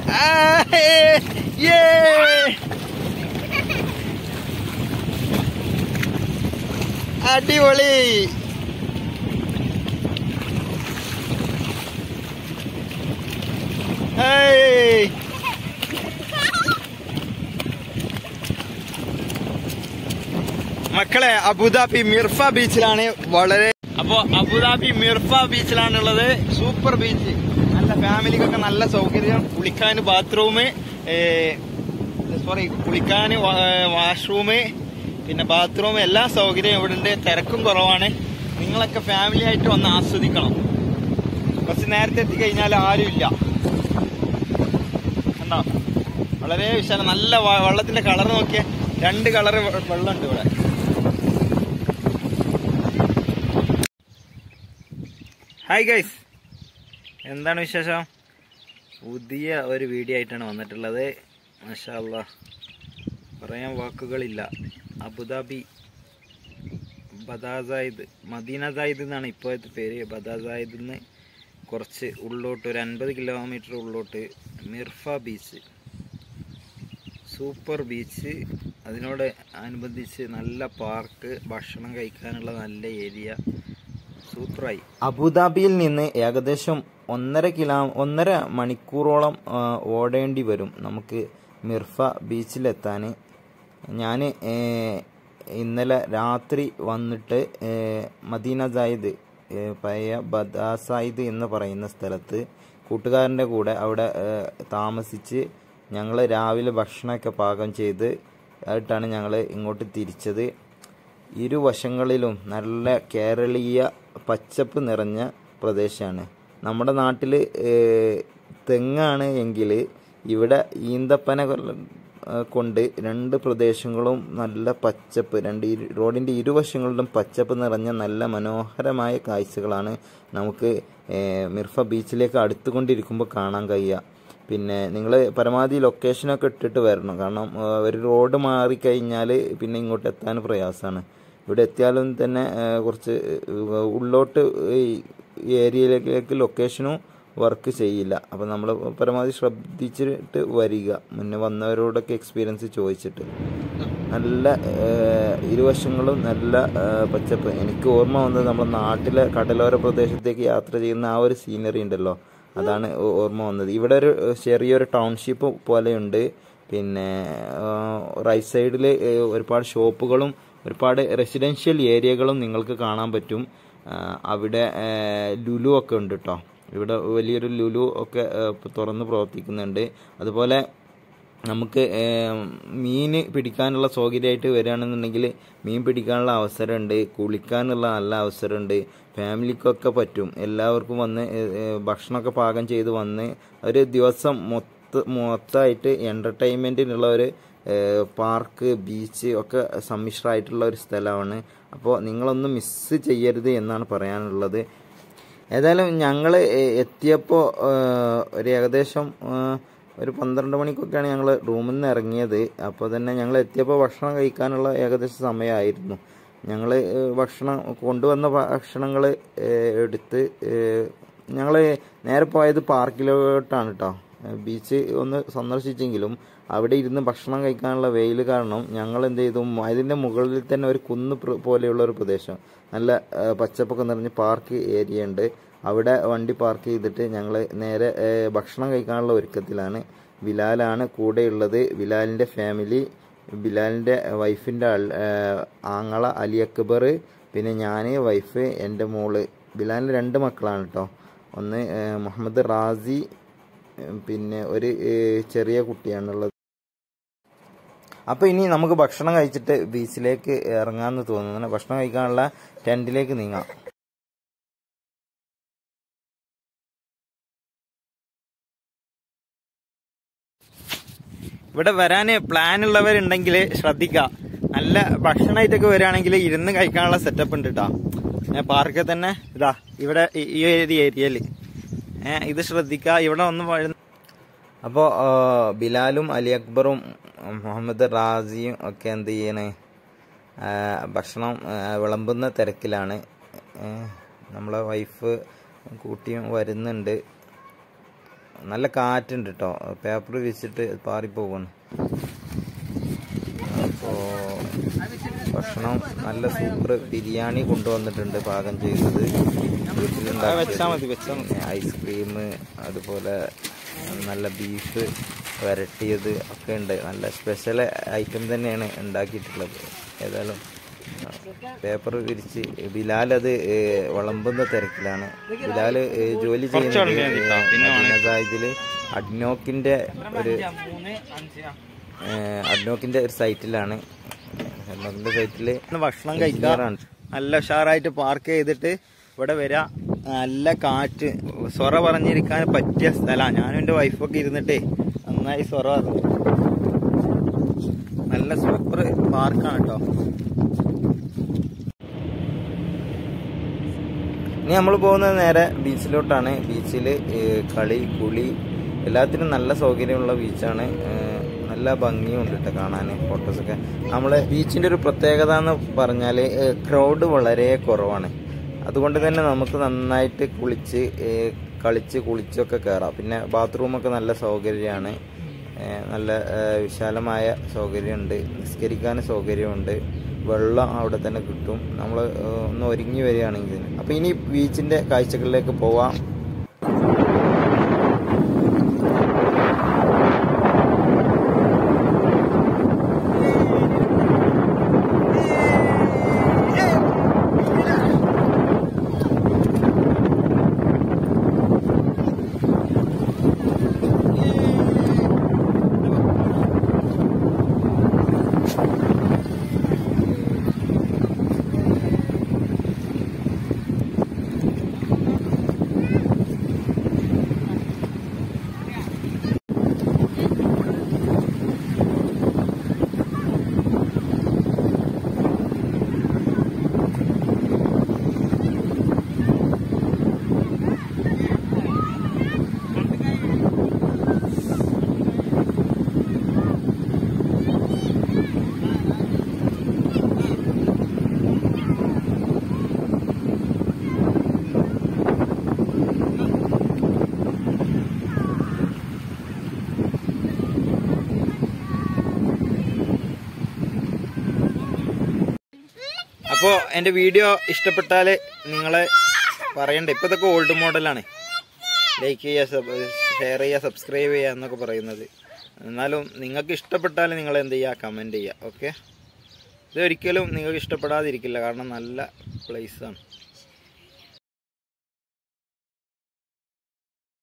അടിപൊളി. മക്കളെ Abu Dhabi Mirfa ബീച്ചിലാണ്. അപ്പോ അബുദാബി മിർഫ ബീച്ചിലാണുള്ളത്. സൂപ്പർ ബീച്ച്, നല്ല ഫാമിലിക്കൊക്കെ നല്ല സൗകര്യം. കുളിക്കാൻ ബാത്റൂം, കുളിക്കാൻ വാഷ്റൂം, പിന്നെ ബാത്റൂം, എല്ലാ സൗകര്യവും ഇവിടെ ഉണ്ട്. തിരക്കും കുറവാണ്. നിങ്ങളൊക്കെ ഫാമിലി ആയിട്ട് വന്ന് ആസ്വദിക്കണം. കുറച്ച് നേരത്തെ എത്തിക്കഴിഞ്ഞാൽ ആരുമില്ല. കണ്ടോ, വളരെ വിശാലം. നല്ല വെള്ളത്തിന്റെ കളർ നോക്കിയാൽ 2 കളർ വെള്ളമുണ്ട് ഇവിടെ. ഹായ് ഗൈസ്, എന്താണ് വിശേഷം? പുതിയ ഒരു വീഡിയോ ആയിട്ടാണ് വന്നിട്ടുള്ളത്. മാഷാ അല്ലാഹ്, പറയാൻ വാക്കുകളില്ല. അബുദാബി ബദാസായിദ്, മദീന സായിദ് എന്നാണ് ഇപ്പോഴത്തെ പേര്. ബദാസായിദിൽ നിന്ന് കുറച്ച് ഉള്ളോട്ട്, ഒരു 50 കിലോമീറ്റർ ഉള്ളോട്ട് മിർഫ ബീച്ച്, സൂപ്പർ ബീച്ച്. അതിനോട് അനുബന്ധിച്ച് നല്ല പാർക്ക്, ഭക്ഷണം കഴിക്കാനുള്ള നല്ല ഏരിയ, സൂപ്പറായി. അബുദാബിയിൽ നിന്ന് ഏകദേശം 1.5 മണിക്കൂറോളം ഓടേണ്ടി വരും നമുക്ക് മിർഫ ബീച്ചിലെത്താൻ. ഞാൻ ഇന്നലെ രാത്രി വന്നിട്ട് മദീന സായിദ്, പഴയ ബദാസായിദ് എന്ന് പറയുന്ന സ്ഥലത്ത് കൂട്ടുകാരൻ്റെ കൂടെ അവിടെ താമസിച്ച് ഞങ്ങൾ രാവിലെ ഭക്ഷണമൊക്കെ പാകം ചെയ്ത് ആയിട്ടാണ് ഞങ്ങൾ ഇങ്ങോട്ട് തിരിച്ചത്. ഇരുവശങ്ങളിലും നല്ല കേരളീയ പച്ചപ്പ് നിറഞ്ഞ പ്രദേശമാണ്. നമ്മുടെ നാട്ടിൽ തെങ്ങാണ് എങ്കിൽ ഇവിടെ ഈന്തപ്പന കൊണ്ട് 2 പ്രദേശങ്ങളും നല്ല പച്ചപ്പ്, റോഡിൻ്റെ ഇരുവശങ്ങളിലും പച്ചപ്പ് നിറഞ്ഞ നല്ല മനോഹരമായ കാഴ്ചകളാണ് നമുക്ക് മിർഫ ബീച്ചിലേക്ക് അടുത്തുകൊണ്ടിരിക്കുമ്പോൾ കാണാൻ കഴിയുക. പിന്നെ നിങ്ങൾ പരമാവധി ലൊക്കേഷനൊക്കെ ഇട്ടിട്ട് വരണം. കാരണം ഒരു റോഡ് മാറിക്കഴിഞ്ഞാൽ പിന്നെ ഇങ്ങോട്ട് എത്താൻ പ്രയാസമാണ്. ഇവിടെ എത്തിയാലും തന്നെ കുറച്ച് ഉള്ളോട്ട് ഏരിയയിലേക്ക് ലൊക്കേഷനും വർക്ക് ചെയ്യില്ല. അപ്പോൾ നമ്മൾ പരമാവധി ശ്രദ്ധിച്ചിട്ട് വരിക, മുന്നേ വന്നവരോടൊക്കെ എക്സ്പീരിയൻസ് ചോദിച്ചിട്ട്. നല്ല ഇരുവശങ്ങളും നല്ല പച്ചപ്പ്. എനിക്ക് ഓർമ്മ വന്നത് നമ്മുടെ നാട്ടിലെ കടലോര പ്രദേശത്തേക്ക് യാത്ര ചെയ്യുന്ന ആ ഒരു സീനറി ഉണ്ടല്ലോ, അതാണ് ഓർമ്മ വന്നത്. ഇവിടെ ഒരു ചെറിയൊരു ടൗൺഷിപ്പ് പോലെയുണ്ട്. പിന്നെ റൈറ്റ് സൈഡിൽ ഒരുപാട് ഷോപ്പുകളും ഒരുപാട് റെസിഡൻഷ്യൽ ഏരിയകളും നിങ്ങൾക്ക് കാണാൻ പറ്റും. അവിടെ ലുലു ഒക്കെ ഉണ്ട് കേട്ടോ. ഇവിടെ വലിയൊരു ലുലു ഒക്കെ തുറന്ന് പ്രവർത്തിക്കുന്നുണ്ട്. അതുപോലെ നമുക്ക് മീൻ പിടിക്കാനുള്ള സൗകര്യമായിട്ട് വരികയാണെന്നുണ്ടെങ്കിൽ മീൻ പിടിക്കാനുള്ള അവസരമുണ്ട്, കുളിക്കാനുള്ള നല്ല അവസരമുണ്ട്. ഫാമിലിക്കൊക്കെ പറ്റും. എല്ലാവർക്കും വന്ന് ഭക്ഷണമൊക്കെ പാകം ചെയ്ത് വന്ന് ഒരു ദിവസം മൊത്തമായിട്ട് എൻ്റർടൈൻമെൻറ്റിനുള്ള ഒരു പാർക്ക്, ബീച്ച് ഒക്കെ സമ്മിശ്രമായിട്ടുള്ള ഒരു സ്ഥലമാണ്. അപ്പോൾ നിങ്ങളൊന്നും മിസ്സ് ചെയ്യരുത് എന്നാണ് പറയാനുള്ളത്. ഏതായാലും ഞങ്ങൾ എത്തിയപ്പോൾ ഒരു ഏകദേശം ഒരു 12 മണിക്കൊക്കെയാണ് ഞങ്ങൾ റൂമിൽ നിന്ന് ഇറങ്ങിയത്. അപ്പോൾ തന്നെ ഞങ്ങൾ എത്തിയപ്പോൾ ഭക്ഷണം കഴിക്കാനുള്ള ഏകദേശം സമയമായിരുന്നു. ഞങ്ങൾ ഭക്ഷണം കൊണ്ടുവന്ന ഭക്ഷണങ്ങൾ എടുത്ത് ഞങ്ങൾ നേരെ പോയത് പാർക്കിലോട്ടാണ് കേട്ടോ. ബീച്ച് ഒന്ന് സന്ദർശിച്ചെങ്കിലും അവിടെ ഇരുന്ന് ഭക്ഷണം കഴിക്കാനുള്ള വെയിൽ കാരണം ഞങ്ങൾ എന്ത് ചെയ്തു, അതിൻ്റെ മുകളിൽ തന്നെ ഒരു കുന്ന് പോലെയുള്ള ഒരു പ്രദേശം, നല്ല പച്ചപ്പൊക്കെ നിറഞ്ഞ് പാർക്ക് ഏരിയ ഉണ്ട്. അവിടെ വണ്ടി പാർക്ക് ചെയ്തിട്ട് ഞങ്ങൾ നേരെ ഭക്ഷണം കഴിക്കാനുള്ള ഒരുക്കത്തിലാണ്. ബിലാലാണ് കൂടെയുള്ളത്. ബിലാലിൻ്റെ ഫാമിലി, ബിലാലിൻ്റെ വൈഫിൻ്റെ ആങ്ങള അലി അക്ബർ, പിന്നെ ഞാൻ, വൈഫ്, എൻ്റെ മോള്. ബിലാലിന് 2 മക്കളാണ് കേട്ടോ. ഒന്ന് മുഹമ്മദ് റാസി, പിന്നെ ഒരു ചെറിയ കുട്ടിയാണുള്ളത്. അപ്പോൾ ഇനി നമുക്ക് ഭക്ഷണം കഴിച്ചിട്ട് ബീച്ചിലേക്ക് ഇറങ്ങാമെന്ന് തോന്നുന്നു. ഭക്ഷണം കഴിക്കാനുള്ള ടെൻറ്റിലേക്ക് നീങ്ങാം. ഇവിടെ വരാൻ പ്ലാൻ ഉള്ളവരുണ്ടെങ്കിൽ ശ്രദ്ധിക്കുക. നല്ല ഭക്ഷണമായിട്ടൊക്കെ വരികയാണെങ്കിൽ ഇരുന്ന് കഴിക്കാനുള്ള സെറ്റപ്പ് ഉണ്ട് കേട്ടോ. പാർക്കിൽ തന്നെ ഇതാ ഇവിടെ ഈ ഒരു ഏരിയയിൽ ഇത് ശ്രദ്ധിക്കുക. ഇവിടെ ഒന്ന് അപ്പോൾ ബിലാലും അലി അക്ബറും മുഹമ്മദ് റാസിയും ഒക്കെ എന്ത് ചെയ്യണേ, ഭക്ഷണം വിളമ്പുന്ന തിരക്കിലാണ്. നമ്മളെ വൈഫ് കൂട്ടിയും വരുന്നുണ്ട്. നല്ല കാറ്റുണ്ട് കേട്ടോ, പേപ്പർ വിരിച്ചിട്ട് പാറിപ്പോവാണ്. അപ്പോൾ ഭക്ഷണം നല്ല സൂപ്പർ ബിരിയാണി കൊണ്ടുവന്നിട്ടുണ്ട്, പാകം ചെയ്തത് വീട്ടിലുണ്ടാക്കി. ഐസ്ക്രീം, അതുപോലെ നല്ല ബീഫ് വരട്ടിയത് ഒക്കെ ഉണ്ട്. നല്ല സ്പെഷ്യൽ ഐറ്റം തന്നെയാണ് ഉണ്ടാക്കിയിട്ടുള്ളത്. ഏതായാലും പേപ്പർ വിരിച്ച് ബിലാൽ അത് വിളമ്പുന്ന തിരക്കിലാണ്. ബിലാൽ ജോലി ചെയ്യുന്നത് ഇതില് അഡ്നോക്കിന്റെ ഒരു സൈറ്റിലാണ്. അഡ്നോക്കിന്റെ സൈറ്റില് ഭക്ഷണം കഴിക്കാറാണ്. നല്ല ഉഷാറായിട്ട് പാർക്ക് ചെയ്തിട്ട് ഇവിടെ വരാ. നല്ല കാറ്റ്, സൊറ പറഞ്ഞിരിക്കാൻ പറ്റിയ സ്ഥലമാണ്. ഞാനും എൻ്റെ വൈഫൊക്കെ ഇരുന്നിട്ടേ നന്നായി സൊറ പറഞ്ഞു. നല്ല സൂപ്പർ പാർക്കാണ് കേട്ടോ. ഇനി നമ്മൾ പോകുന്നത് നേരെ ബീച്ചിലോട്ടാണ്. ബീച്ചിൽ കളി, കുളി എല്ലാത്തിനും നല്ല സൗകര്യമുള്ള ബീച്ചാണ്. നല്ല ഭംഗിയുണ്ട് കേട്ടോ കാണാൻ, ഫോട്ടോസൊക്കെ. നമ്മളെ ബീച്ചിൻ്റെ ഒരു പ്രത്യേകത എന്ന് പറഞ്ഞാൽ ക്രൗഡ് വളരെ കുറവാണ്. അതുകൊണ്ട് തന്നെ നമുക്ക് നന്നായിട്ട് കുളിച്ചൊക്കെ കയറാം. പിന്നെ ബാത്റൂമൊക്കെ നല്ല സൗകര്യമാണ്. നല്ല വിശാലമായ സൗകര്യമുണ്ട്. നിസ്കരിക്കാൻ സൗകര്യമുണ്ട്. വെള്ളം അവിടെ തന്നെ കിട്ടും. നമ്മൾ ഒന്ന് ഒരുങ്ങി വരികയാണെങ്കിൽ. അപ്പോൾ ഇനി ബീച്ചിൻ്റെ കാഴ്ചകളിലേക്ക് പോവാം. അപ്പോൾ എൻ്റെ വീഡിയോ ഇഷ്ടപ്പെട്ടാൽ നിങ്ങളെ പറയണ്ടേ. ഇപ്പോൾ ഇതൊക്കെ ഓൾഡ് മോഡലാണ്. ലൈക്ക് ചെയ്യുക, ഷെയർ ചെയ്യുക, സബ്സ്ക്രൈബ് ചെയ്യുക എന്നൊക്കെ പറയുന്നത്. എന്നാലും നിങ്ങൾക്ക് ഇഷ്ടപ്പെട്ടാൽ നിങ്ങൾ എന്ത് ചെയ്യുക, കമൻറ്റ് ചെയ്യുക. ഓക്കെ, ഇതൊരിക്കലും നിങ്ങൾക്ക് ഇഷ്ടപ്പെടാതിരിക്കില്ല, കാരണം നല്ല പ്ലേസാണ്.